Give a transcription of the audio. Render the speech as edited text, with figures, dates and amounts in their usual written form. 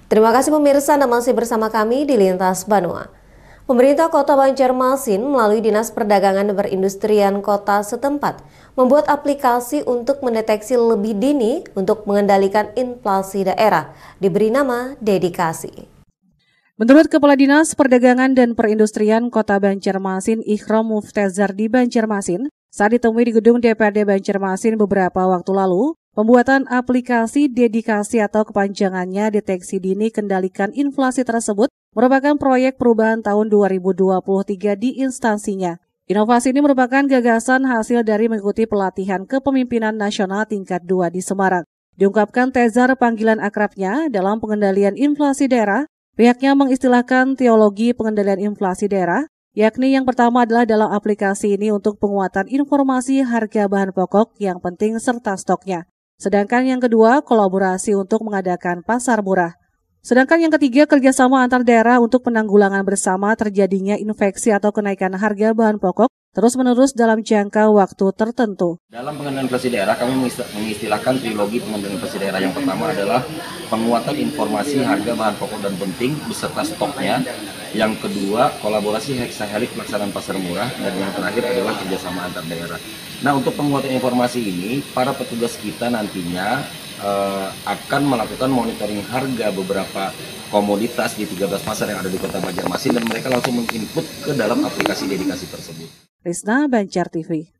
Terima kasih pemirsa, Anda masih bersama kami di Lintas Banua. Pemerintah Kota Banjarmasin melalui Dinas Perdagangan dan Perindustrian Kota setempat membuat aplikasi untuk mendeteksi lebih dini untuk mengendalikan inflasi daerah, diberi nama Dedikasi. Menurut Kepala Dinas Perdagangan dan Perindustrian Kota Banjarmasin, Ikhram Muftazar di Banjarmasin, saat ditemui di gedung DPRD Banjarmasin beberapa waktu lalu, pembuatan aplikasi Dedikasi atau kepanjangannya Deteksi Dini Kendalikan Inflasi tersebut merupakan proyek perubahan tahun 2023 di instansinya. Inovasi ini merupakan gagasan hasil dari mengikuti pelatihan kepemimpinan nasional tingkat 2 di Semarang. Diungkapkan Tezar panggilan akrabnya dalam pengendalian inflasi daerah, pihaknya mengistilahkan teologi pengendalian inflasi daerah, yakni yang pertama adalah dalam aplikasi ini untuk penguatan informasi harga bahan pokok yang penting serta stoknya. Sedangkan yang kedua, kolaborasi untuk mengadakan pasar murah. Sedangkan yang ketiga, kerjasama antar daerah untuk penanggulangan bersama terjadinya infeksi atau kenaikan harga bahan pokok terus-menerus dalam jangka waktu tertentu. Dalam pengendalian inflasi daerah, kami mengistilahkan trilogi pengendalian inflasi daerah. Yang pertama adalah penguatan informasi harga bahan pokok dan penting beserta stoknya. Yang kedua, kolaborasi heksahelik pelaksanaan pasar murah. Dan yang terakhir adalah kerjasama antar daerah. Nah, untuk penguatan informasi ini, para petugas kita nantinya akan melakukan monitoring harga beberapa komoditas di 13 pasar yang ada di Kota Banjarmasin dan mereka langsung menginput ke dalam aplikasi Dedikasi tersebut. Risna, Banjar TV.